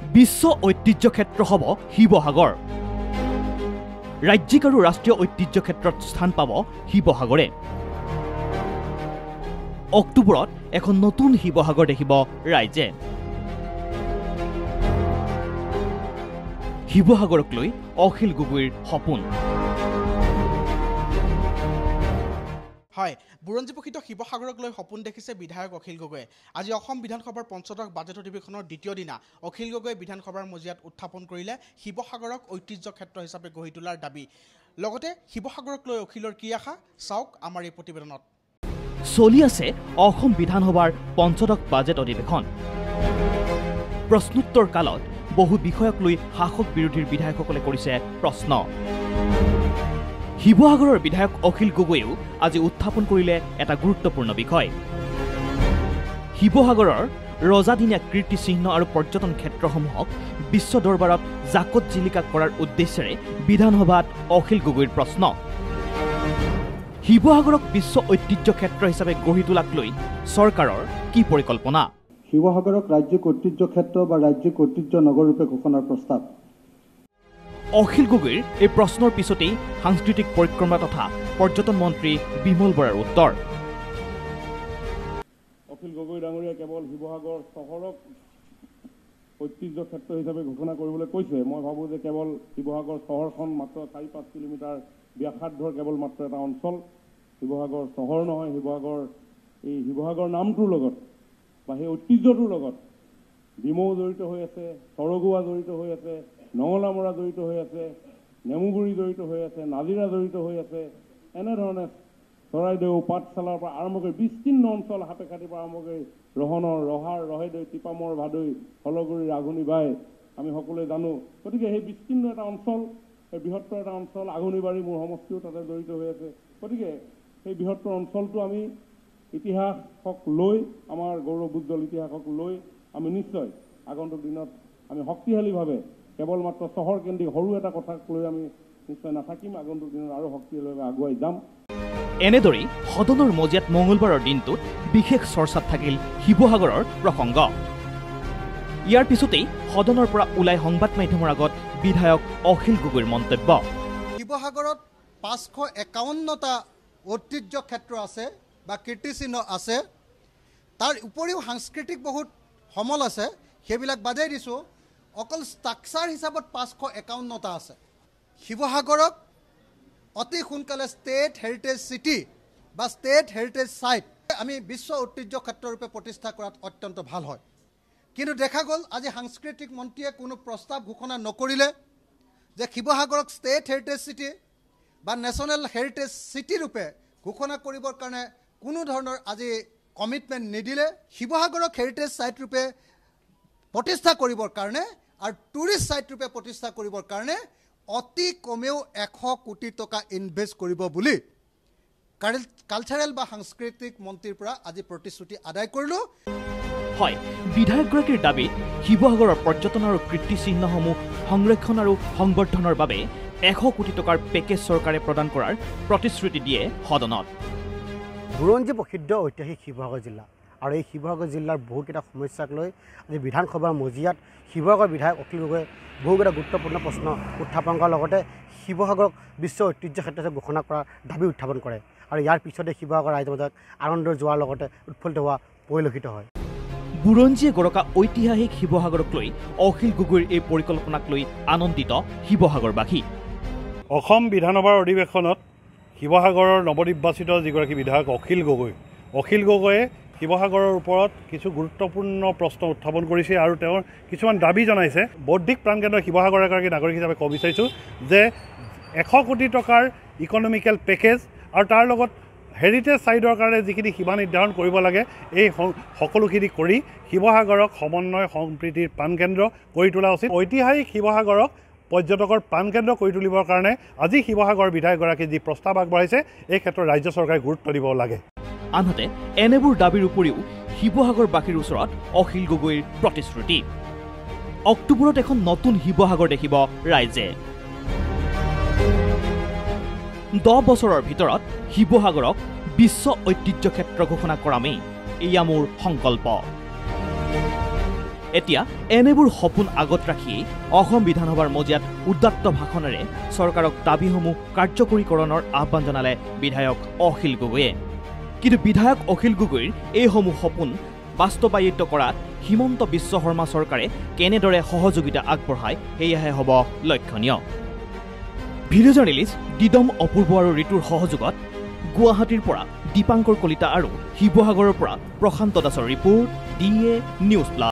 বিশ্ব ঐতিহ্য ক্ষেত্ৰ হ'ব শিৱসাগৰ। ৰাজ্যিক আৰু ৰাষ্ট্ৰীয় ঐতিহ্য ক্ষেত্ৰত স্থান পাব শিৱসাগৰে। অক্টোবৰত এখন নতুন শিৱসাগৰ দেখিব ৰাইজে। শিৱসাগৰক লৈ অখিল গগৈৰ সপোন। হয়, বুৰঞ্জী প্ৰসিদ্ধ শিৱসাগৰক লৈ সপোন দেখিছে বিধায়ক অখিল গগৈয়ে। আজি অসম বিধানসভাৰ পঞ্চদশ বাজেট অধিৱেশনৰ দ্বিতীয় দিনা অখিল গগৈয়ে বিধানসভাৰ মজিয়াত উত্থাপন কৰিলে শিৱসাগৰক ঐতিহ্য ক্ষেত্ৰ হিচাপে গঢ়ি তোলাৰ দাবী। লগতে শিৱসাগৰক লৈ অখিলৰ কি আশা, চাওক আমাৰ এই প্ৰতিবেদনত। চলি আছে অসম বিধানসভাৰ পঞ্চদশ বাজেট অধিৱেশন। প্ৰশ্নোত্তৰ কালত বহু বিষয়ক লৈ শাসক বিৰোধীৰ বিধায়কসকলে কৰিছে প্ৰশ্ন। শিৱসাগৰৰ বিধায়ক অখিল গগৈয়েও আজি উত্থাপন কৰিলে এটা গুৰুত্বপূৰ্ণ বিষয়। শিৱসাগৰৰ ৰজাদিনীয়া কীৰ্তিচিহ্ন আৰু পৰ্যটন ক্ষেত্ৰসমূহক বিশ্ব দৰবাৰত জাকত জিলিকা কৰাৰ উদ্দেশ্যেৰে বিধানসভাত অখিল গগৈৰ প্ৰশ্ন। শিৱসাগৰক বিশ্ব ঐতিহ্য ক্ষেত্ৰ হিচাপে গঢ়ি তোলাক লৈ চৰকাৰৰ কি পৰিকল্পনা? শিৱসাগৰক ৰাজ্যিক ঐতিহ্য ক্ষেত্ৰ বা ৰাজ্যিক ঐতিহ্য নগৰৰূপে ঘোষণাৰ প্ৰস্তাৱ। অখিল গগৈৰ এই প্ৰশ্নৰ পিছতেই সাংস্কৃতিক পৰিক্ৰমা তথা পৰ্যটন মন্ত্ৰী বিমল বৰাৰ উত্তৰ। অখিল গগৈ ডাঙৰীয়া কেৱল শিৱসাগৰ চহৰক ঐতিহ্য ক্ষেত্ৰ হিচাপে ঘোষণা কৰিবলৈ কৈছে। মই ভাবোঁ যে কেৱল শিৱসাগৰ চহৰখন মাত্ৰ 4-5 কিলোমিটাৰ ব্যাসাৰ্ধৰ কেৱল মাত্ৰ এটা অঞ্চল। শিৱসাগৰ চহৰ নহয়, এই শিৱসাগৰ নামটোৰ লগত বা সেই ঐতিহ্যটোৰ লগত ডিমৌ জড়িত হৈ আছে, সৰগুৱা জড়িত হৈ আছে, নঙলামৰা জড়িত হৈ আছে, নেমুগুৰি জড়িত হৈ আছে, নাজিৰা জড়িত হৈ আছে। এনেধৰণে চৰাইদেউ, পাঠশালাৰ পৰা আৰম্ভ কৰি বিস্তীৰ্ণ অঞ্চল, সাপেখাতিৰ পৰা আৰম্ভ কৰি ৰহনৰ, ৰহাৰ, ৰহেদৈ, টিপামৰ, ভাদৈ, হলগুৰি, ৰাঘুনি বাই আমি সকলোৱে জানো। গতিকে সেই বিস্তীৰ্ণ এটা অঞ্চল, সেই বৃহত্তৰ এটা অঞ্চল, আগুনিবাৰী মোৰ সমষ্টিও তাতে জড়িত হৈ আছে। গতিকে সেই বৃহত্তৰ অঞ্চলটো আমি ইতিহাসক লৈ, আমাৰ গৌৰৱোজ্জ্বল ইতিহাসক লৈ আমি নিশ্চয় আগন্তুক দিনত আমি শক্তিশালীভাৱে কেৱল মাত্ৰ চহৰকেন্দ্ৰিক সৰু এটা কথাক লৈ আমি নিশ্চয় নাথাকিম। আগন্তুক দিনত আৰু শক্তিশালীভাৱে আগুৱাই যাম। এনেদৰেই সদনৰ মজিয়াত মঙলবাৰৰ দিনটোত বিশেষ চৰ্চাত থাকিল শিৱসাগৰৰ প্ৰসংগ। ইয়াৰ পিছতেই সদনৰ পৰা ওলাই সংবাদ মাধ্যমৰ আগত বিধায়ক অখিল গগৈৰ মন্তব্য। শিৱসাগৰত 551টা ঐতিহ্য ক্ষেত্ৰ আছে বা কীৰ্তিচিহ্ন আছে। তাৰ উপৰিও সাংস্কৃতিক বহুত সমল আছে, সেইবিলাক বাদেই দিছোঁ। অকল ষ্ট্ৰাকচাৰ হিচাপত 551টা আছে। শিৱসাগৰক অতি সোনকালে ষ্টেট হেৰিটেজ চিটি বা ষ্টেট হেৰিটেজ ছাইট আমি বিশ্ব ঐতিহ্য ক্ষেত্ৰৰূপে প্ৰতিষ্ঠা কৰাত অত্যন্ত ভাল হয়। কিন্তু দেখা গ'ল আজি সাংস্কৃতিক মন্ত্ৰীয়ে কোনো প্ৰস্তাৱ ঘোষণা নকৰিলে যে শিৱসাগৰক ষ্টেট হেৰিটেজ চিটি বা নেশ্যনেল হেৰিটেজ চিটি ৰূপে ঘোষণা কৰিবৰ কাৰণে কোনো ধৰণৰ আজি কমিটমেণ্ট নিদিলে। শিৱসাগৰক হেৰিটেজ ছাইট ৰূপে প্ৰতিষ্ঠা কৰিবৰ কাৰণে আৰু টুৰিষ্ট ছাইট ৰূপে প্ৰতিষ্ঠা কৰিবৰ কাৰণে অতি কমেও 100 কোটি টকা ইনভেষ্ট কৰিব বুলি কালচাৰেল বা সাংস্কৃতিক মন্ত্ৰীৰ পৰা আজি প্ৰতিশ্ৰুতি আদায় কৰিলোঁ। হয়, বিধায়কগৰাকীৰ দাবীত শিৱসাগৰৰ পৰ্যটন আৰু কীৰ্তিচিহ্নসমূহ সংৰক্ষণ আৰু সংবৰ্ধনৰ বাবে 100 কোটি টকাৰ পেকেজ চৰকাৰে প্ৰদান কৰাৰ প্ৰতিশ্ৰুতি দিয়ে সদনত। বুৰঞ্জী প্ৰসিদ্ধ ঐতিহাসিক শিৱসাগৰ জিলা আৰু এই শিৱসাগৰ জিলাৰ বহুকেইটা সমস্যাক লৈ আজি বিধানসভাৰ মজিয়াত শিৱসাগৰ বিধায়ক অখিল গগৈয়ে বহুকেইটা গুৰুত্বপূৰ্ণ প্ৰশ্ন উত্থাপন কৰাৰ লগতে শিৱসাগৰক বিশ্ব ঐতিহ্য ক্ষেত্ৰ হিচাপে ঘোষণা কৰাৰ দাবী উত্থাপন কৰে। আৰু ইয়াৰ পিছতে শিৱসাগৰ ৰাইজৰ মাজত আনন্দ যোৱাৰ লগতে উৎফুল্লিত হোৱা পৰিলক্ষিত হয়। বুৰঞ্জীয়ে গৰকা ঐতিহাসিক শিৱসাগৰক লৈ অখিল গগৈৰ এই পৰিকল্পনাক লৈ আনন্দিত শিৱসাগৰবাসী। অসম বিধানসভাৰ অধিৱেশনত শিৱসাগৰৰ নৱনিৰ্বাচিত যিগৰাকী বিধায়ক অখিল গগৈয়ে শিৱসাগৰৰ ওপৰত কিছু গুৰুত্বপূৰ্ণ প্ৰশ্ন উত্থাপন কৰিছে আৰু তেওঁৰ কিছুমান দাবী জনাইছে। বৌদ্ধিক প্ৰাণকেন্দ্ৰ শিৱসাগৰৰ এগৰাকী নাগৰিক হিচাপে ক'ব বিচাৰিছোঁ যে 100 কোটি টকাৰ ইকনমিকেল পেকেজ আৰু তাৰ লগত হেৰিটেজ ছাইডৰ কাৰণে যিখিনি সীমা নিৰ্ধাৰণ কৰিব লাগে, এই সকলোখিনি কৰি শিৱসাগৰক সমন্বয় সম্প্ৰীতিৰ প্ৰাণকেন্দ্ৰ কৰি তোলা উচিত। ঐতিহাসিক শিৱসাগৰক পৰ্যটকৰ প্ৰাণকেন্দ্ৰ কৰি তুলিবৰ কাৰণে আজি শিৱসাগৰ বিধায়কগৰাকীয়ে যি প্ৰস্তাৱ আগবঢ়াইছে, এই ক্ষেত্ৰত ৰাজ্য চৰকাৰে গুৰুত্ব দিব লাগে। আনহাতে এনেবোৰ দাবীৰ উপৰিও শিৱসাগৰবাসীৰ ওচৰত অখিল গগৈৰ প্ৰতিশ্ৰুতি। অক্টোবৰত এখন নতুন শিৱসাগৰ দেখিব ৰাইজে। 10 বছৰৰ ভিতৰত শিৱসাগৰক বিশ্ব ঐতিহ্য ক্ষেত্ৰ ঘোষণা কৰামেই এয়া মোৰ সংকল্প। এতিয়া এনেবোৰ সপোন আগত ৰাখিয়েই অসম বিধানসভাৰ মজিয়াত উদাত্ত ভাষণেৰে চৰকাৰক দাবীসমূহ কাৰ্যকৰীকৰণৰ আহ্বান জনালে বিধায়ক অখিল গগৈয়ে। কিন্তু বিধায়ক অখিল গগৈৰ এইসমূহ সপোন বাস্তৱায়িত কৰাত হিমন্ত বিশ্ব শৰ্মা চৰকাৰে কেনেদৰে সহযোগিতা আগবঢ়ায় সেয়াহে হ'ব লক্ষণীয়। ভিডিঅ' জাৰ্নেলিষ্ট দিদম অপূৰ্ব আৰু ঋতুৰ সহযোগত গুৱাহাটীৰ পৰা দীপাংকৰ কলিতা আৰু শিৱসাগৰৰ পৰা প্ৰশান্ত দাসৰ ৰিপৰ্ট DA নিউজ প্লাছ।